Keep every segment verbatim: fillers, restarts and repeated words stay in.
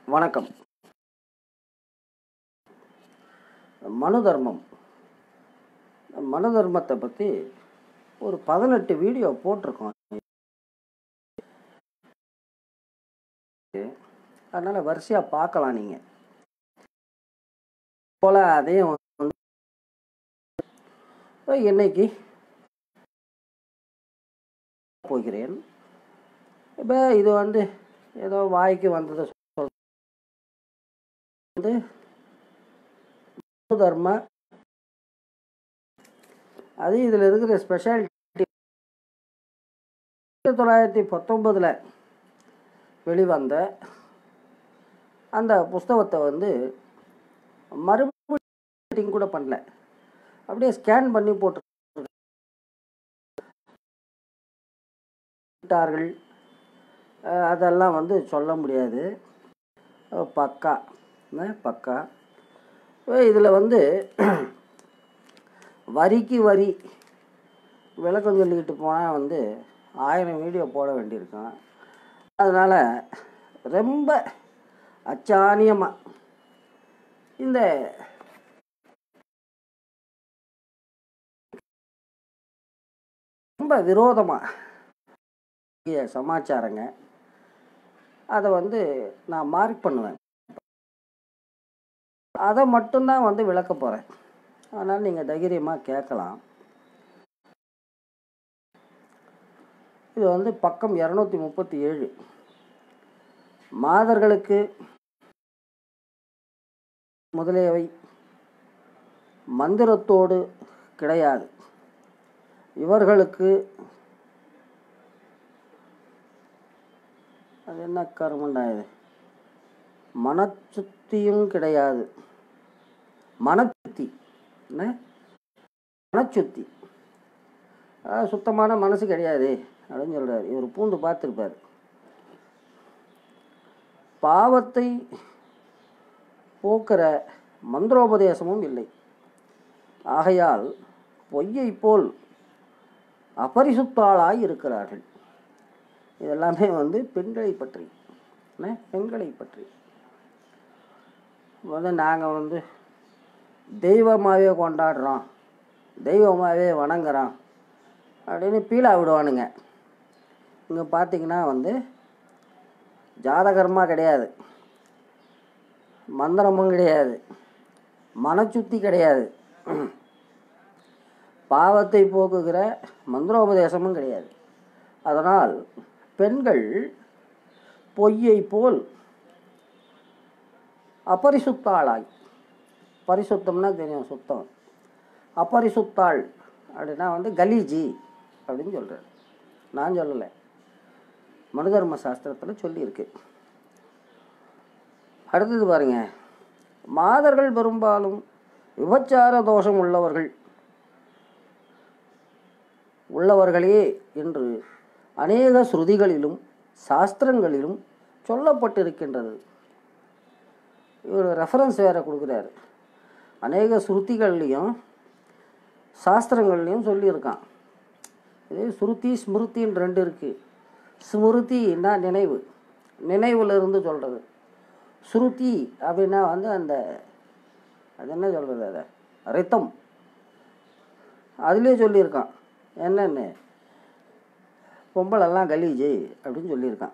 வணக்கம். மனு தர்மம் மனு தர்மத்தை பற்றி ஒரு பதினெட்டு வீடியோ போட்டிருக்கோம். அதனால் வரிசையாக பார்க்கலாம். நீங்கள் போல் அதையும் இன்னைக்கு போகிறேன். இப்போ இது வந்து ஏதோ வாய்க்கு வந்ததை வந்து தர்ம அது இதில் இருக்கிற ஸ்பெஷாலிட்டி ஆயிரத்தி தொள்ளாயிரத்தி பத்தொன்பதில் வெளிவந்த அந்த புஸ்தகத்தை வந்து மறுபடியும் கூட பண்ணல, அப்படியே ஸ்கேன் பண்ணி போட்டுட்டார்கள். அதெல்லாம் வந்து சொல்ல முடியாது. பக்கா பக்கா இதில் வந்து வரிக்கு வரி விளக்கம் சொல்லிக்கிட்டு போனால் வந்து ஆயிரம் வீடியோ போட வேண்டியிருக்கான். அதனால் ரொம்ப அச்சாணியமாக இந்த ரொம்ப விரோதமாக சமாச்சாரங்க அதை வந்து நான் மார்க் பண்ணுவேன். அதை மட்டும்தான் வந்து விளக்க போகிறேன். அதனால் நீங்கள் தைரியமாக கேட்கலாம். இது வந்து பக்கம் இரநூத்தி முப்பத்தி ஏழு. மாதர்களுக்கு முதலியவை மந்திரத்தோடு கிடையாது. இவர்களுக்கு அது என்ன கர்மண்டாயுது மனச்சுத்தியும் கிடையாது. மனச்சுத்தி என்ன மனச்சுத்தி சுத்தமான மனசு கிடையாது அப்படின்னு சொல்கிறார். இவர் பூந்து பார்த்துருப்பார். பாவத்தை போக்குற மந்திரோபதேசமும் இல்லை. ஆகையால் பொய்யை போல் அபரிசுத்தாளாய் இருக்கிறார்கள். இதெல்லாமே வந்து பெண்களை பற்றி என்ன பெண்களை பற்றி வந்து நாங்கள் வந்து தெய்வமாகவே கொண்டாடுறோம், தெய்வமாகவே வணங்குறோம் அப்படின்னு பீலா விடுவானுங்க. இங்கே பார்த்தீங்கன்னா வந்து ஜாதகர்மா கிடையாது, மந்திரமும் கிடையாது, மனச்சுத்தி கிடையாது, பாவத்தை போக்குகிற மந்திரோபதேசமும் கிடையாது. அதனால் பெண்கள் பொய்யை போல் அபரிசுத்தாளாய், பரிசுத்தம்னா தெரியும் சுத்தம், அபரிசுத்தாள் அப்படின்னா வந்து கலீஜி அப்படின்னு சொல்கிறார். நான் சொல்லலை, மனுதர்ம சாஸ்திரத்தில் சொல்லியிருக்கு. அடுத்தது பாருங்க, மாதர்கள் பெரும்பாலும் விபச்சார தோஷம் உள்ளவர்கள் உள்ளவர்களே என்று அநேக ஸ்ருதிகளிலும் சாஸ்திரங்களிலும் சொல்லப்பட்டிருக்கின்றது. இவர் ரெஃபரன்ஸ் வேறு கொடுக்குறாரு. அநேக ஸ்ருதிகள்லையும் சாஸ்திரங்கள்லையும் சொல்லியிருக்கான். இது ஸ்ருதி ஸ்மிருத்தின்னு ரெண்டு இருக்குது. ஸ்மிருதின்னா நினைவு, நினைவுலேருந்து சொல்கிறது. ஸ்ருதி அப்படின்னா வந்து அந்த அது என்ன சொல்கிறது, அதை ரித்தம், அதுலேயே சொல்லியிருக்கான். என்னென்னு பொம்பளெல்லாம் கலீஜு அப்படின்னு சொல்லியிருக்கான்.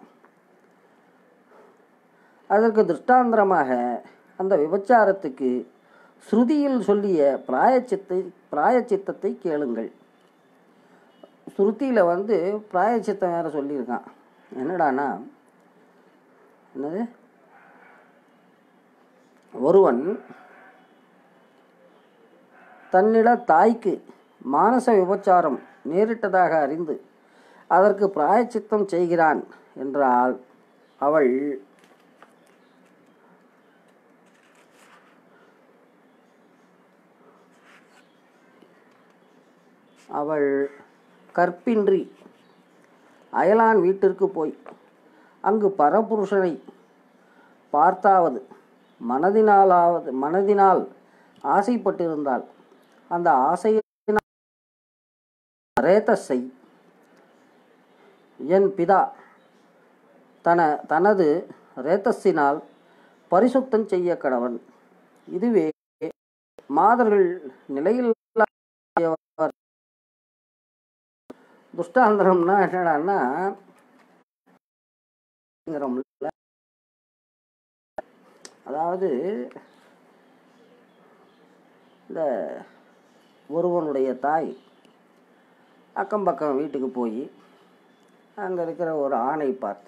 அதற்கு திருஷ்டாந்திரமாக அந்த விபச்சாரத்துக்கு ஸ்ருதியில் சொல்லிய பிராயச்சித்தை பிராயச்சித்தத்தை கேளுங்கள். ஸ்ருதியில் வந்து பிராயச்சித்தம் வேறு சொல்லியிருக்கான். என்னடானா என்னது, ஒருவன் தன்னிட தாய்க்கு மானச விபச்சாரம் நேரிட்டதாக அறிந்து அதற்கு பிராயச்சித்தம் செய்கிறான் என்றால் அவள் அவள் கற்பின்றி அயலான் வீட்டிற்கு போய் அங்கு பரபுருஷனை பார்த்தாவது மனதினாலாவது மனதினால் ஆசைப்பட்டிருந்தால் அந்த ஆசையினால் ரேதஸை என் பிதா தன தனது ரேதஸினால் பரிசுத்தம் செய்ய கடவன். இதுவே மாதர்கள் நிலையில் துஷ்டாந்திரம்னா என்னடான்னா, அதாவது இந்த ஒருவனுடைய தாய் அக்கம் பக்கம் வீட்டுக்கு போய் அங்கே இருக்கிற ஒரு ஆணை பார்த்து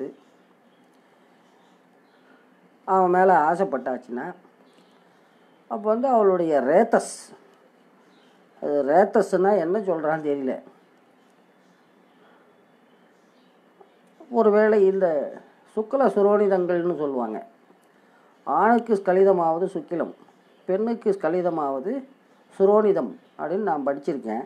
அவன் மேலே ஆசைப்பட்டாச்சுன்னா, அப்போ வந்து அவளுடைய ரேத்தஸ், அது ரேத்தஸ்னால் என்ன சொல்கிறான்னு தெரியல, ஒருவேளை இந்த சுக்கல சுரோனிதங்கள்னு சொல்லுவாங்க. ஆணுக்கு ஸ்கலிதமாவது சுக்கிலம், பெண்ணுக்கு ஸ்கலிதமாவது சுரோனிதம் அப்படின்னு நான் படிச்சிருக்கேன்.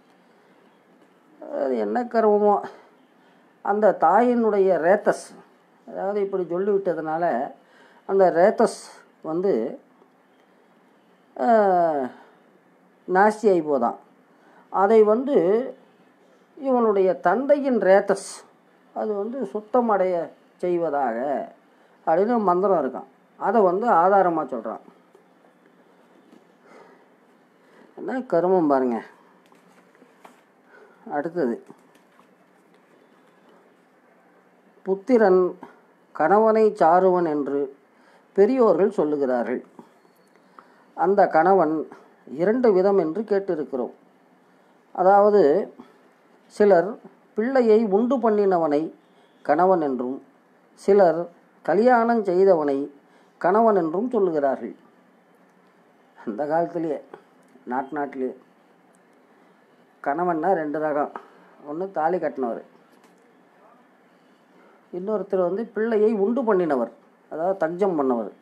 அது என்ன கர்வமோ, அந்த தாயினுடைய ரேத்தஸ், அதாவது இப்படி சொல்லிவிட்டதுனால அந்த ரேத்தஸ் வந்து நாஸ்தி ஆகி போதான். அதை வந்து இவனுடைய தந்தையின் ரேத்தஸ் அது வந்து சுத்தமடைய செய்வதாக அப்படின்னு மந்திரம் இருக்கான். அதை வந்து ஆதாரமாக சொல்கிறான். என்ன கருமம் பாருங்க. அடுத்தது, புத்திரன் கணவனை சாருவன் என்று பெரியோர்கள் சொல்லுகிறார்கள். அந்த கணவன் இரண்டு விதம் என்று கேட்டிருக்கிறோம். அதாவது சிலர் பிள்ளையை உண்டு பண்ணினவனை கணவன் என்றும், சிலர் கல்யாணம் செய்தவனை கணவன் என்றும் சொல்லுகிறார்கள். அந்த காலத்திலேயே நாட்டு நாட்டிலே கணவன்னா ரெண்டு ரகம். ஒன்று தாலி கட்டினவர், இன்னொருத்தர் வந்து பிள்ளையை உண்டு பண்ணினவர், அதாவது தஞ்சம் பண்ணவர்.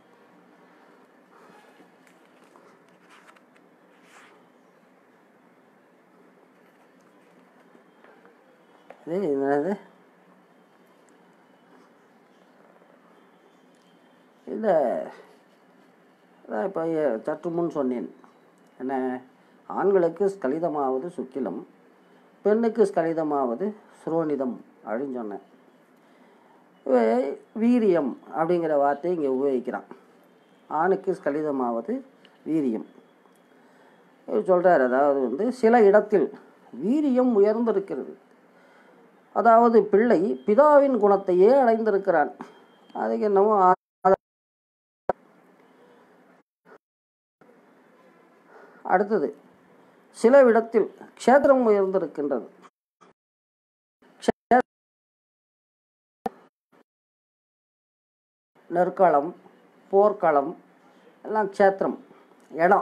இது என்னது, இந்த இப்போ சற்று முன் சொன்னேன், என்ன, ஆண்களுக்கு ஸ்கலிதமாவது சுக்கிலம், பெண்ணுக்கு ஸ்கலிதமாவது சுரோனிதம் அப்படின்னு சொன்னேன். வீரியம் அப்படிங்கிற வார்த்தையை இங்கே உபயோகிக்கிறான். ஆணுக்கு ஸ்கலிதமாவது வீரியம் சொல்கிறார். அதாவது வந்து சில இடத்தில் வீரியம் உயர்ந்திருக்கிறது, அதாவது பிள்ளை பிதாவின் குணத்தையே அடைந்திருக்கிறான். அதுக்கு என்னமோ அடுத்தது, சில இடத்தில் க்ஷேத்திரம் உயர்ந்திருக்கின்றது. நெற்களம், போர்க்களம் எல்லாம் க்ஷேத்திரம், இடம்.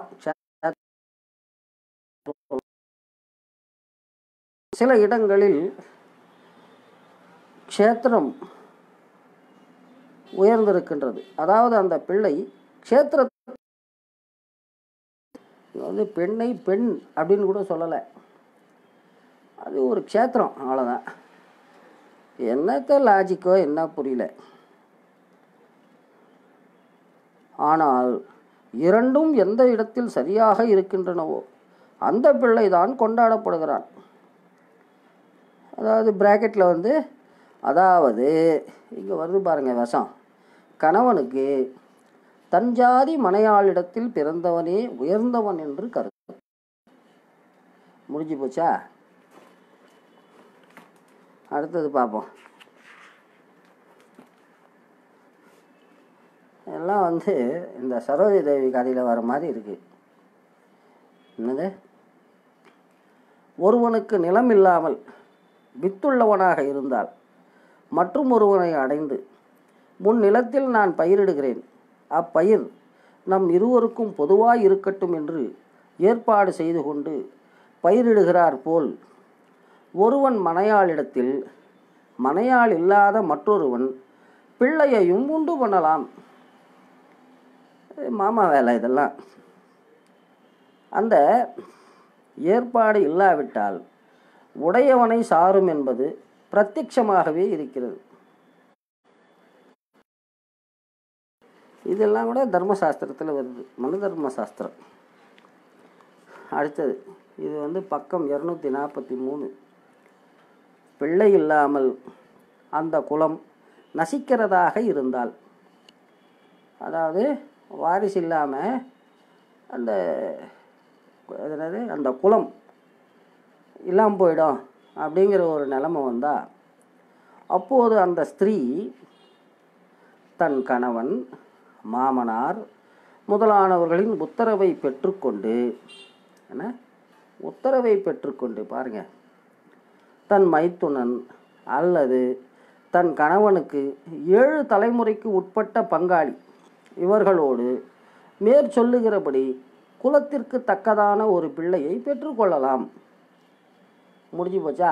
சில இடங்களில் க்ஷேத்திரம் உயர்ந்திருக்கின்றது, அதாவது அந்த பிள்ளை க்ஷேத்திர வந்து பெண்ணை பெண் அப்படின்னு கூட சொல்லலை, அது ஒரு க்ஷேத்திரம், அவ்வளோதான். என்னத்த லாஜிக்கோ என்ன புரியல. ஆனால் இரண்டும் எந்த இடத்தில் சரியாக இருக்கின்றனவோ அந்த பிள்ளை தான் கொண்டாடப்படுகிறான். அதாவது பிராக்கெட்டில் வந்து, அதாவது இங்கே வருது பாருங்க விஷம், கணவனுக்கு தஞ்சாதி மனையாளிடத்தில் பிறந்தவனே உயர்ந்தவன் என்று கருத்து. முடிஞ்சு போச்சா? அடுத்தது பார்ப்போம். எல்லாம் வந்து இந்த சரோஜி தேவி கதையில் வர மாதிரி இருக்குது. என்னது, ஒருவனுக்கு நிலம் இல்லாமல் வித்துள்ளவனாக இருந்தால் மற்றும் ஒருவனை அடைந்து, முன் நிலத்தில் நான் பயிரிடுகிறேன், அப்பயிர் நம் இருவருக்கும் பொதுவாய் இருக்கட்டும் என்று ஏற்பாடு செய்து கொண்டு பயிரிடுகிறார் போல், ஒருவன் மனையாளிடத்தில் மனையாள் இல்லாத மற்றொருவன் பிள்ளையையும் உண்டு பண்ணலாம். மாமா வேலை இதெல்லாம். அந்த ஏற்பாடு இல்லாவிட்டால் உடையவனை சாரும் என்பது பிரத்யட்சமாகவே இருக்கிறது. இதெல்லாம் கூட தர்மசாஸ்திரத்தில் வருது, மனு தர்ம சாஸ்திரம். அடுத்தது, இது வந்து பக்கம் இரநூத்தி நாற்பத்தி மூணு. பிள்ளை இல்லாமல் அந்த குலம் நசிக்கிறதாக இருந்தால், அதாவது வாரிசு இல்லாமல் அந்த என்னது அந்த குலம் இல்லாமல் போயிடும் அப்படிங்கிற ஒரு நிலைமை வந்தால், அப்போது அந்த ஸ்திரீ தன் கணவன், மாமனார் முதலானவர்களின் உத்தரவை பெற்றுக்கொண்டு என்ன உத்தரவை பெற்றுக்கொண்டு பாருங்க, தன் மைத்துனன் அல்லது தன் கணவனுக்கு ஏழு தலைமுறைக்கு உட்பட்ட பங்காளி இவர்களோடு மேற்சொல்லுகிறபடி குலத்திற்கு தக்கதான ஒரு பிள்ளையை பெற்றுக்கொள்ளலாம். முடிஞ்சு போச்சா?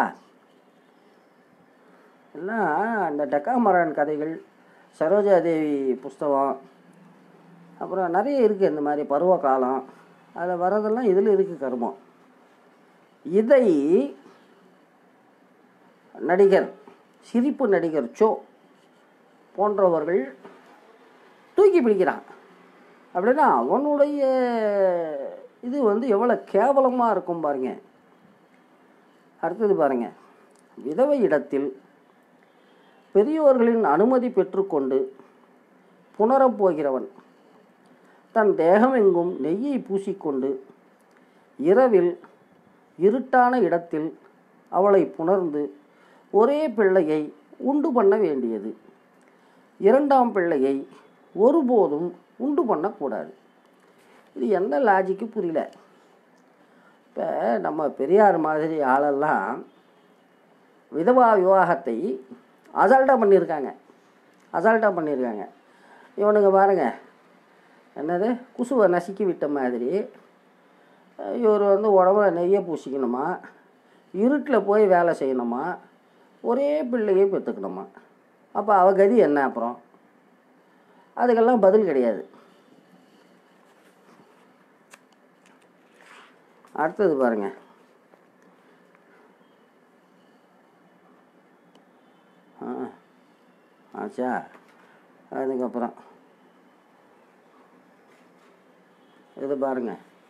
எல்லாம் அந்த டெக்காமரான் கதைகள், சரோஜாதேவி புஸ்தகம், அப்புறம் நிறைய இருக்குது இந்த மாதிரி பருவ காலம், அதில் வரதெல்லாம் இதில் இருக்குது கர்மம். இதை நடிகர், சிரிப்பு நடிகர் சோ போன்றவர்கள் தூக்கி பிடிக்கிறான். அப்படின்னா அவனுடைய இது வந்து எவ்வளோ கேவலமாக இருக்கும் பாருங்க. அடுத்தது பாருங்க, விதவை இடத்தில் பெரியோர்களின் அனுமதி பெற்றுக்கொண்டு புணரப்போகிறவன் தன் தேகமெங்கும் நெய்யை பூசிக்கொண்டு இரவில் இருட்டான இடத்தில் அவளை புணர்ந்து ஒரே பிள்ளையை உண்டு பண்ண வேண்டியது. இரண்டாம் பிள்ளையை ஒருபோதும் உண்டு பண்ணக்கூடாது. இது என்ன லாஜிக்கு புரியல. இப்போ நம்ம பெரியார் மாதிரி ஆளெல்லாம் விதவா விவாகத்தை அசால்ட்டாக பண்ணியிருக்காங்க அசால்ட்டாக பண்ணியிருக்காங்க. இவனுங்க பாருங்க, என்னது குசுவை நசுக்கி விட்ட மாதிரி இவர் வந்து உடம்புல நெய்யை பூசிக்கணுமா, இருட்டில் போய் வேலை செய்யணுமா, ஒரே பிள்ளையை பெற்றுக்கணுமா. அப்போ அவ கதி என்ன? அப்புறம் அதுக்கெல்லாம் பதில் கிடையாது. அடுத்தது பாருங்க, ஆ ஆச்சா. அதுக்கப்புறம் இது பாருங்க,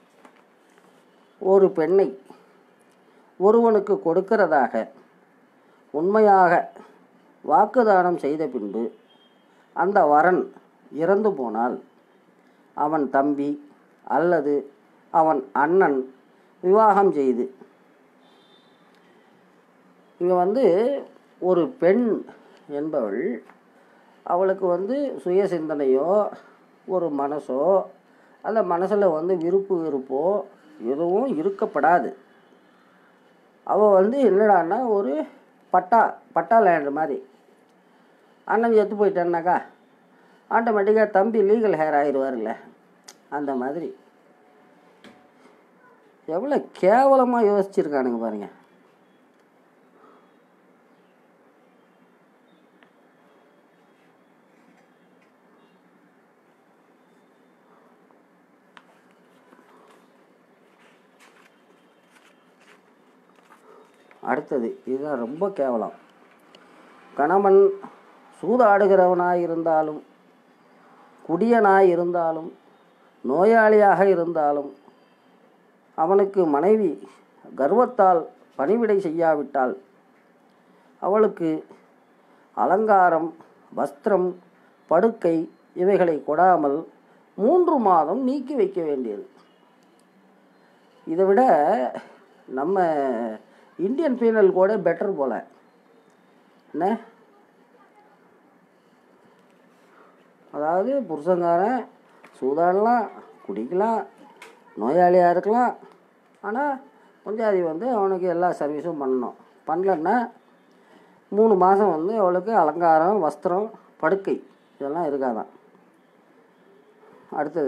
ஒரு பெண்ணை ஒருவனுக்கு கொடுக்கிறதாக உண்மையாக வாக்குதானம் செய்த பின்பு அந்த வரன் இறந்து போனால் அவன் தம்பி அல்லது அவன் அண்ணன் விவாகம் செய்து, இங்கே வந்து ஒரு பெண் என்பவள் அவளுக்கு வந்து சுய சிந்தனையோ ஒரு மனசோ அல்ல மனசில் வந்து விருப்பு விருப்போ எதுவும் இருக்கப்படாது. அவள் வந்து என்னடான்னா ஒரு பட்டா பட்டா லேண்டு மாதிரி. அண்ணன் செத்து போயிட்டான்னாக்கா ஆட்டோமேட்டிக்காக தம்பி லீகல் ஹேர் ஆகிடுவார்ல, அந்த மாதிரி. எவ்வளோ கேவலமாக யோசிச்சுருக்கானுங்க பாருங்க. அடுத்தது இதுதான் ரொம்ப கேவலம். கணவன் சூதாடுகிறவனாய் இருந்தாலும், குடியனாய் இருந்தாலும், நோயாளியாக இருந்தாலும், அவனுக்கு மனைவி கர்வத்தால் பணிவிடை செய்யாவிட்டால் அவளுக்கு அலங்காரம், வஸ்திரம், படுக்கை இவைகளை கொடாமல் மூன்று மாதம் நீக்கி வைக்க வேண்டியது. இதை விட நம்ம இந்தியன் பீனல் கூட பெட்டர் போல. என்ன, அதாவது புருஷங்காரன் சூதாடலாம், குடிக்கலாம், நோயாளியாக இருக்கலாம், ஆனால் பஞ்சாதி வந்து அவனுக்கு எல்லா சர்வீஸும் பண்ணணும். பண்ணலன்னா மூணு மாதம் வந்து அவளுக்கு அலங்காரம், வஸ்திரம், படுக்கை இதெல்லாம் இருக்காதான். அடுத்தது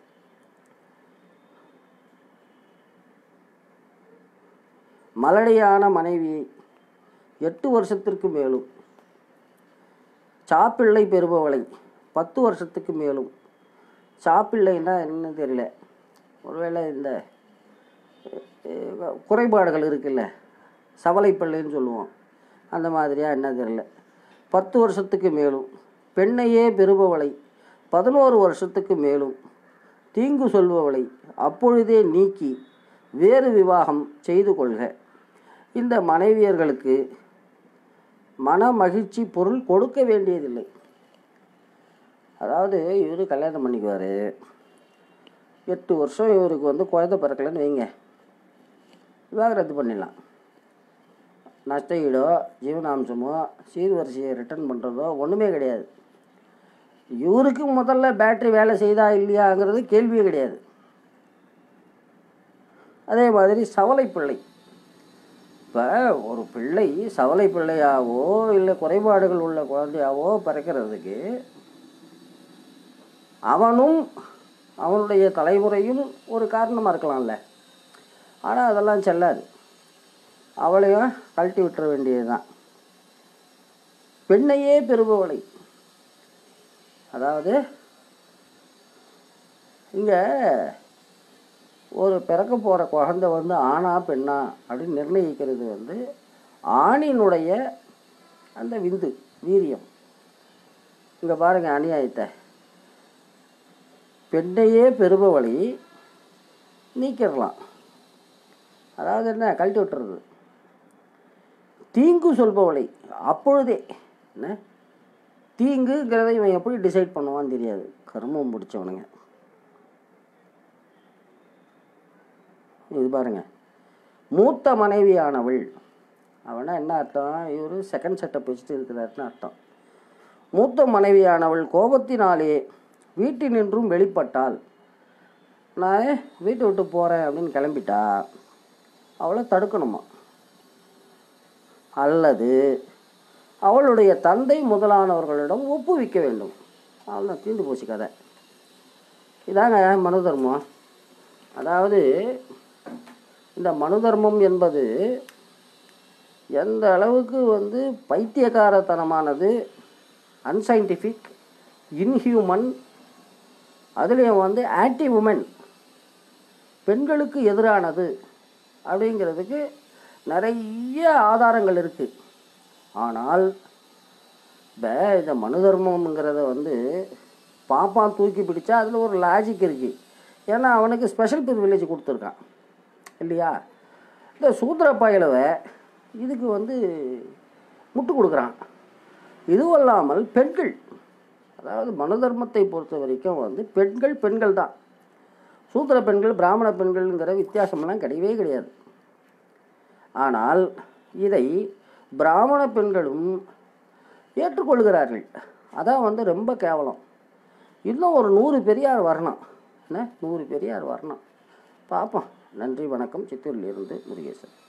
மலடியான மனைவியை எட்டு வருஷத்திற்கு மேலும், சாப்பிள்ளை பெறுபவளை பத்து வருஷத்துக்கு மேலும், சாப்பிள்ளைன்னா என்னன்னு தெரியல, ஒருவேளை இந்த குறைபாடுகள் இருக்குல்ல, சவலைப்பள்ளின்னு சொல்லுவோம், அந்த மாதிரியாக என்ன தெரியல, பத்து வருஷத்துக்கு மேலும், பெண்ணையே பெறுபவளை பதினோரு வருஷத்துக்கு மேலும் தீங்கு சொல்பவளை அப்பொழுதே நீக்கி வேறு விவாகம் செய்து கொள்க. இந்த மனைவியர்களுக்கு மன மகிழ்ச்சி பொருள் கொடுக்க வேண்டியதில்லை. அதாவது இவர் கல்யாணம் பண்ணிக்குவார், எட்டு வருஷம் இவருக்கு வந்து குழந்தை பிறக்கலைன்னு வைங்க, விவாகரத்து பண்ணிடலாம். நஷ்ட ஈடோ ஜீவனாம்சமோ சீர்வரிசையை ரிட்டர்ன் பண்ணுறதோ ஒன்றுமே கிடையாது. இவருக்கு முதல்ல பேட்ரி வேலை செய்தா இல்லையாங்கிறது கேள்வியே கிடையாது. அதே மாதிரி சவலை பிள்ளை, இப்போ ஒரு பிள்ளை சவலை பிள்ளையாவோ இல்லை குறைபாடுகள் உள்ள குழந்தையாவோ பிறக்கிறதுக்கு அவனும் அவனுடைய தலைமுறையும் ஒரு காரணமாக இருக்கலாம்ல. ஆனால் அதெல்லாம் செல்லாது, அவளையும் கழட்டி விட்டுற வேண்டியது தான். பெண்ணையே பெறுபவளை, அதாவது இங்கே ஒரு பிறக்க போகிற குழந்தை வந்து ஆணா பெண்ணா அப்படின்னு நிர்ணயிக்கிறது வந்து ஆணினுடைய அந்த விந்து வீரியம். இங்கே பாருங்கள் அநியாயத்தை, பெண்ணையே பெறுபவழி நீக்கிடலாம், அதாவது என்ன கழட்டி விட்டுறது. தீங்கு சொல்பவளை அப்பொழுதே என்ன தீங்குங்கிறத இவன் எப்படி டிசைட் பண்ணுவான்னு தெரியாது, கர்மம் பிடிச்சவனுங்க. இது பாருங்க, மூத்த மனைவியானவள், அவனா என்ன அர்த்தம், இவர் செகண்ட் செட்டப் வச்சுட்டு இருக்கிறாருன்னு அர்த்தம். மூத்த மனைவியானவள் கோபத்தினாலே வீட்டினின்றும் வெளிப்பட்டால், நான் வீட்டை விட்டு போகிறேன் அப்படின்னு கிளம்பிட்டா அவளை தடுக்கணுமா, அல்லது அவளுடைய தந்தை முதலானவர்களிடம் ஒப்புவிக்க வேண்டும். அவள் தான் தீண்டு போச்சு கதை. இதாங்க மனு தர்மம். அதாவது இந்த மனு தர்மம் என்பது எந்த அளவுக்கு வந்து பைத்தியக்காரத்தனமானது, அன்சைன்டிஃபிக், இன்ஹியூமன், அதுலேயும் வந்து ஆன்டி உமன், பெண்களுக்கு எதிரானது அப்படிங்கிறதுக்கு நிறைய ஆதாரங்கள் இருக்குது. ஆனால் இப்போ இந்த மனு தர்மம்ங்கிறத வந்து பாப்பான் தூக்கி பிடிச்சா அதில் ஒரு லாஜிக் இருக்குது. ஏன்னா அவனுக்கு ஸ்பெஷல் ப்ரிவிலேஜ் கொடுத்துருக்கான் இல்லையா. இந்த சூத்திர பயலவை இதுக்கு வந்து முட்டு கொடுக்குறான். இதுவும் இல்லாமல் பெண்கள், அதாவது மனு தர்மத்தை பொறுத்த வரைக்கும் வந்து பெண்கள் பெண்கள் தான். சூத்திர பெண்கள் பிராமண பெண்கள்ங்கிற வித்தியாசமெல்லாம் கிடையவே கிடையாது. ஆனால் இதை பிராமண பெண்களும் ஏற்றுக்கொள்கிறார்கள். அதான் வந்து ரொம்ப கேவலம். இன்னும் ஒரு நூறு பெரியார் வரணும், என்ன நூறு பெரியார் வரணும், பார்ப்போம். நன்றி, வணக்கம். சித்தூரிலிருந்து முருகேசன்.